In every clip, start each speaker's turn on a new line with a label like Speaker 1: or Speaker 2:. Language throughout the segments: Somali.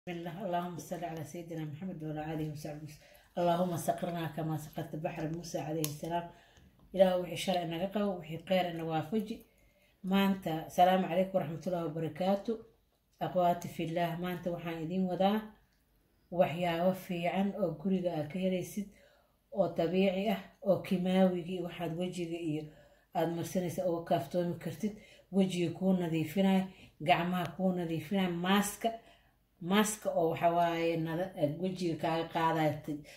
Speaker 1: بسم الله. اللهم صل على سيدنا محمد وعلى آله وصحبه. اللهم سقرنا كما سقرت بحر موسى عليه السلام. إله وحي شرع نقا وحي خير نوافج. ما أنت سلام عليكم ورحمة الله وبركاته. أخواتي في الله، ما أنت وحان إدين ودا وحيا وفي عن أو قريقا كيريسد أو طبيعي أو كيماوي وحد وجهي aad marsanaysa oo kaaftoomi kartid wajiga ku nadiifinay gacmaha ku nadiifinay maaska oo waxa waaye wajiga kaaga qaaday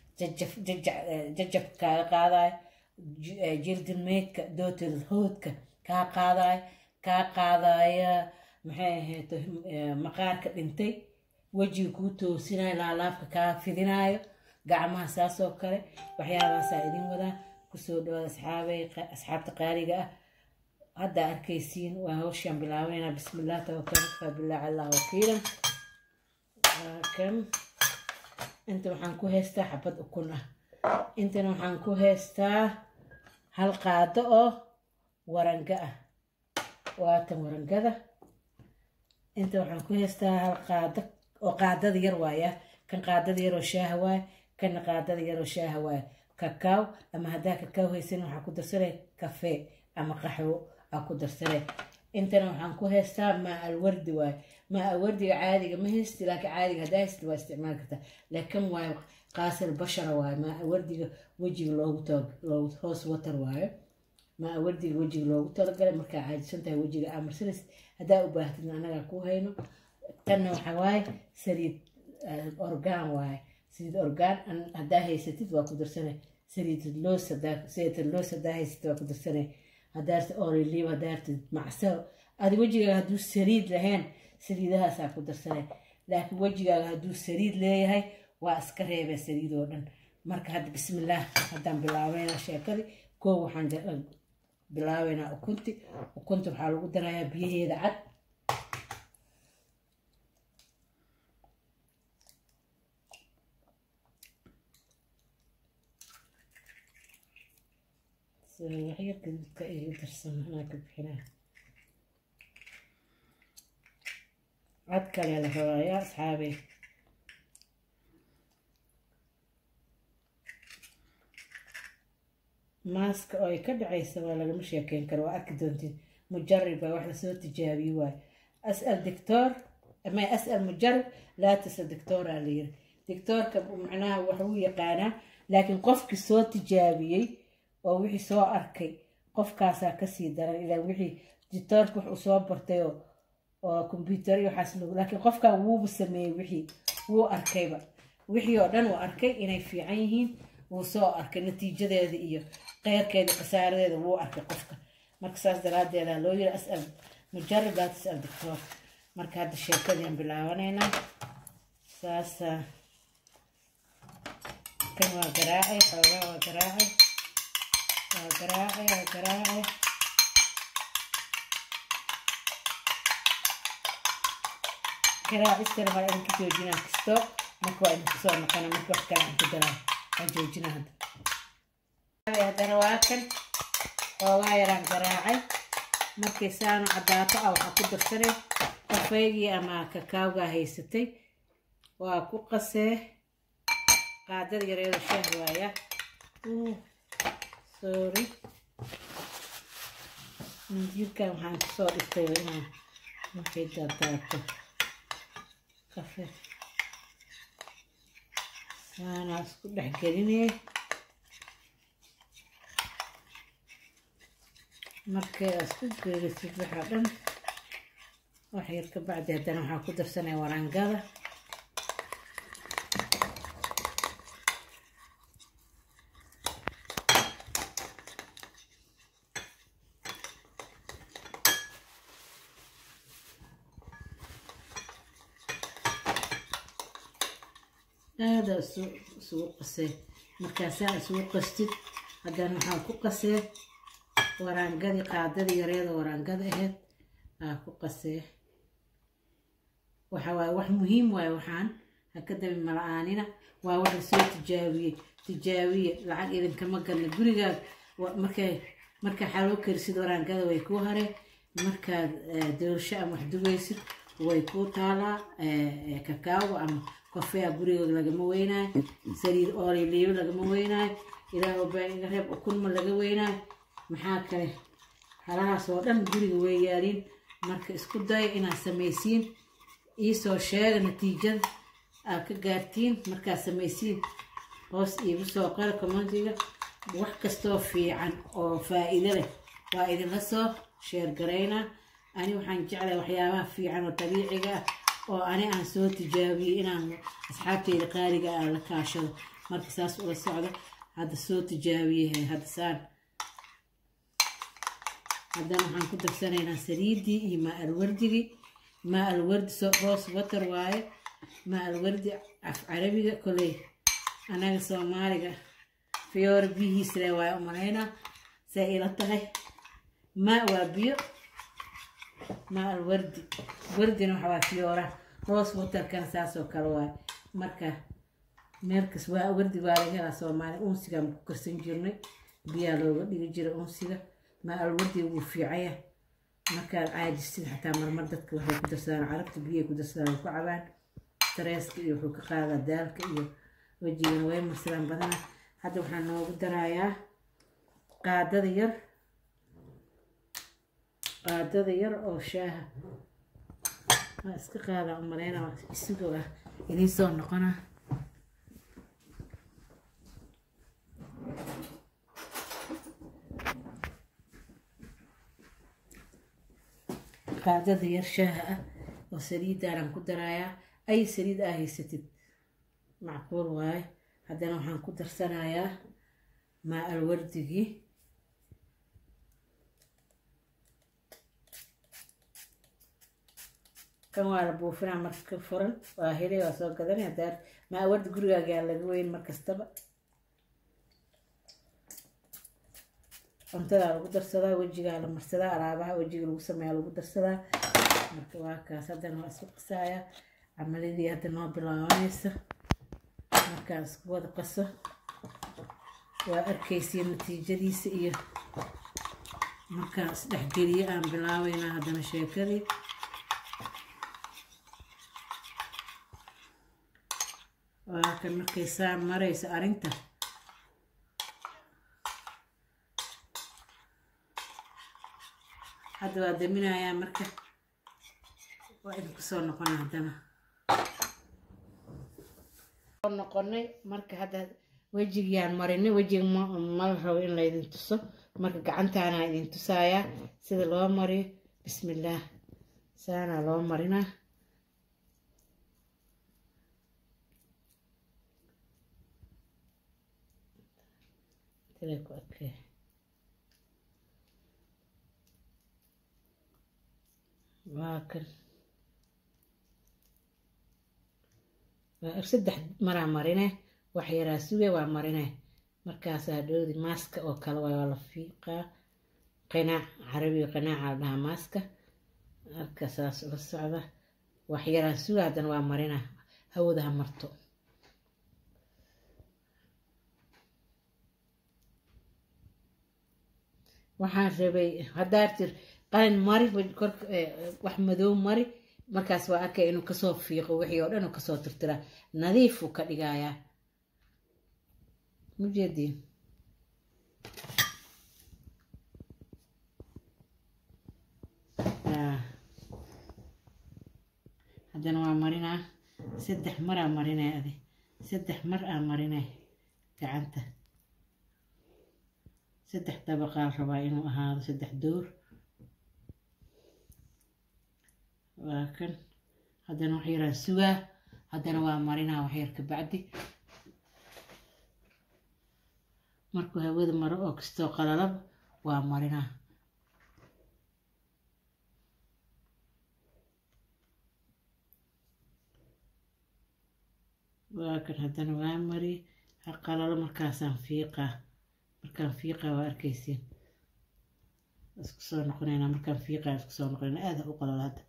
Speaker 1: jajab kaaga qaaday jildimeedka dootada hoodka kaa qaadaya maxay ahayd maqaarka dhintay wajiga ku toosinay laalaafka kaa fidinayo gacmaha saas oo kale waxyaabahaas idin wadaa kusoo dhawaad asxaabta qaaliga ah. hadda arkaysiin waa hawshan bilaabayna. bismillah tawakkaltu billahi ala wakiilan. kan inta waxaan ku haystaa xabad ukun ah, intana waxaan ku haystaa hal qaado oo waranga ah. waatan warangada. inta waxaan ku haystaa hal qaado oo qaadada yar waaya, kan qaadada yar oo shaaha waaya, kan qaadada yar oo shaaha waaya. كاكاو أما هذا كاكاو هيسين وحكو درسله كافيه أما قحوة أكو درسله. إنتنا وحنكو هستا مع الورد واي مع الورد عادي ما هست لكن عادي هذا هست واستعمال كده لكن واي قاس البشرة واي مع الورد وجه لو هوس وتر واي مع الورد وجه لو ترى مركا عادي سنتها وجه أمر سلس هذا وبهتنا أنا أكو هينو تنا وحواي سريد أورجان واي سيد أورجان أن هذا هي ستة وأقدر سنة سيد اللوس هذا هي ستة وأقدر سنة هدارت أوريلي وهدارت معسل هذا وجهه هدو سريد لهن سريدها سأقدر سنة لكن وجهه هدو سريد ليه هاي وأسكره بسريد ودن مرك هذا بسم الله هذا بلاوينا شكلي كو حنج بلاوينا وكنت بحاول قدر يا بيه هذا عد هي كنت ترسم هناك بحنا عدك يا الهوايا أصحابي. ماسك أو يكدعي سوا لا مش يكين كروا أكدونتي مجربة واحدة سوت تجابي واي أسأل دكتور أما أسأل مجرب لا تسأل دكتور عليه. دكتور معناها وحوية قانا لكن قفك صوت تجابي oo wixii soo arkay qofkaasa ka sii daran ilaa wixii dictatorku wuxuu soo bartay oo computer iyo waxaas laakiin qofka wuu sameeyay wuu arkayba wixii oo dhan uu arkay inay fiican yihiin wuu soo arkay natiijadeeda iyo qeyrkeeda qasaaradeeda wuu arkay qofka. marka saas daraadeeda loo yiri as'al mujarrab la tas'al doctor. marka hadda sheekadaan bilaabanayna saas kan waa garaacay xoogaa waa garaacay garaacay استلم على إنك توجينا كستو مكوا إنك صار مكان مكوا كان عند دلها توجينا هذا هذا رواكن وغيران جراعي مركزان عداته أو حقود السنة كفاية أما كاكاو جاهي ستي وأكو قصة قادر يريد الشهوة sorry ندير كم حاجة صار استوينا ما في داتاته كافي أنا أسكت حكيني مركز أسكت جلست بحدن وحيركب بعد هذا أنا حاكل سنة ورانقادة هذا سوق قصة مكاسة سوق قصتي هذا نحن قصة ورانقدي قاعدة يريد ورانقدي هاد قصة وحواي وح مهم وحان هكذا من ملعاننا وواحد سوي تجاوية لعل إذا كما قلنا قولي مركا حلو كرسي ورانقدي ويكوهري مركا دور شام وحدو ويسد way ku taalaa kakaawo ama kofeya gurigooda lagama weynaayo saliid oolay liibo lagama weynaayo ilaahu baa iga reeb ukunma laga weynaayo maxaa kale halahaas oo dhan guriga way yaaliin marka isku daya inaad samaysiin iisoo sheega natiijada aad ka gaartiin markaad samaysiin hoos iigu soo qora commentiga wax kastoo fiican oo faa'iido leh waa idinla soo sheer garaynaa ani waxaan jeclahay waxyaabaha fiican oo dabiiciga ah oo ani aan soo tijaabiyey inaan asxaabteyda qaaliga aan la kaashado marka saas ula socdo hadda soo tijaabiyey hadda saan haddana waxaan ku darsanaynaa saliidii iyo maa alwardigii maa alwardi roos water waaye maa alwardi af carabiga koley anaga soomaaliga fiyoor biyihiisle waaye umalaynaa say ila tahay maa waa biyo maa alwardi wardina waxa waa fiyooraha roos waterkana saasoo kale waaye marka meelkas waa wardi waa laga helaa soomaaliya unsigaan ku karsan jirnay biyaa looga dhigi jiray unsiga maa alwardi wuu fiicaya markaad caajistid xataa marmar dadka waxay ku darsadaan carabta biyay ku darsadaan ku cabaan stresska iyo wuxuu ka qaadaa daalka iyo wejigana way marsadaan badana hadda waxaan noogu darayaa qaadada yar oo shaaha waa iska qaadaa umaleyna isagoo ah idiin soo noqona qaadada yar shaaha ah oo saliidaanan ku darayaa ay saliid aa haysatid macquul waaye haddana waxaan ku darsanayaa maa alwardigii kan waa la buufinaa marka furan waa helay waa soo gadanay haddaa maa alwardi gurigaagaa laga weyn markastaba cuntadaa lagu darsadaa wejigaa la marsadaa alaabaha wejiga lagu sameeyaa lagu darsadaa marka waa kaas haddana waa isku qasayaa camaladii hadda noo bilaabanaysa markaan isku wada qaso waa arkaysiin natiijadiisa iyo markaan isdhexgeliyo aan bilaabaynaa haddana sheekadii waa kan markay saa maraysa arrinta hadda waa daminayaa marka waa idinku soo noqona haddana noqonay marka hadda wejigaan marinay wejiga mala rabo in laydin tuso marka gacantaana idin tusayaa sida loo mariyo bismillaah saana loo marinaa ku arkay waa kan saddex maraa marine wax yaraa suge waa marine markaasaa dhowdi maaska oo kale waa la fiiqaa qinaac carabiga qinaaca la dhahaa maaska marka saas ula socda wax yaraa suge haddana waa marina hawada ha marto waxaan rabay haddaad tir qalin mari korka wax madow mari markaas waa arkay inuu kasoo fiiqo wixii oo dhan uu kasoo tirtiraa nadiifuu ka dhigayaa mujeediin haddana waa marinaa saddex maraa marinay adi saddex mar aa marinay gacanta saddex dabaqaa rabaa inuu ahaado saddex door waa kan haddana wax yaraan sugaa haddana waa marinaa wax yar ka bacdi markuu hawada maro oo kastoo qalalaba waa marinaa waa kan haddana waa mari ha qalalo markaasaan fiiqaa markaan fiiqaa waa arkaysiin isku soo noqonaynaa markaan fiiqaa isku soo noqonaynaa aada u qalalo hadda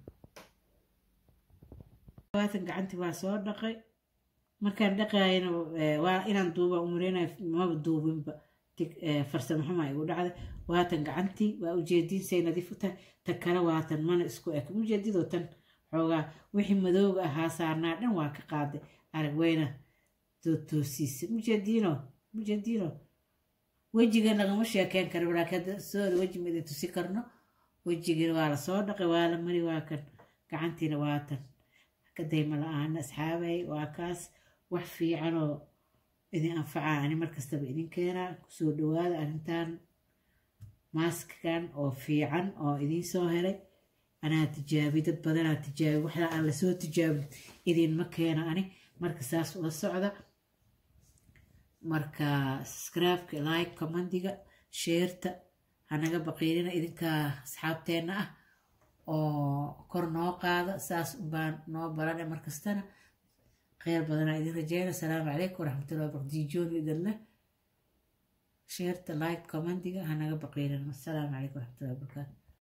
Speaker 1: waatan gacantii waa soo dhaqay markaan dhaqaayana waa inaan duuba umareynayo maba duubinba farsamo xumaa igu dhacday waatan gacantii waa ujeediin say nadiif u tahay ta kale waatan mana isku eg ujeedidoo tan xoogaa wixii madooga ahaa saarnaa dhan waa ka qaaday arag weyna toosiisa mujadiino wejiga lagama sheekeen karo laakiin soo weji midin tusi karno wejigii waa la soo dhaqay waa la mari waa kan gacantiina waa tan ka dayma la-aan asxaabay waa kaas wax fiican oo idin anfaca ani markastaba idin keenaa kusoo dhawaada arrintan maaskakan oo fiican oo idin soo helay anaa tijaabi dad badanaa tijaabi waxda aan lasoo tijaabin idinma keena ani marka saas ula socda marka subscribe-ka like commentiga sheerta hanaga baqiirina idinka asxaabteena ah oo kor noo qaada saas baan noo barane markastana khayr badanaa idin rajeyna asalaamu calaykum waraxmatullahi wabarakatuh diijoon idinleh sheerta like commentiga hanaga baqiirina asalaamu calaykum waraxmatullahi wabarakatuh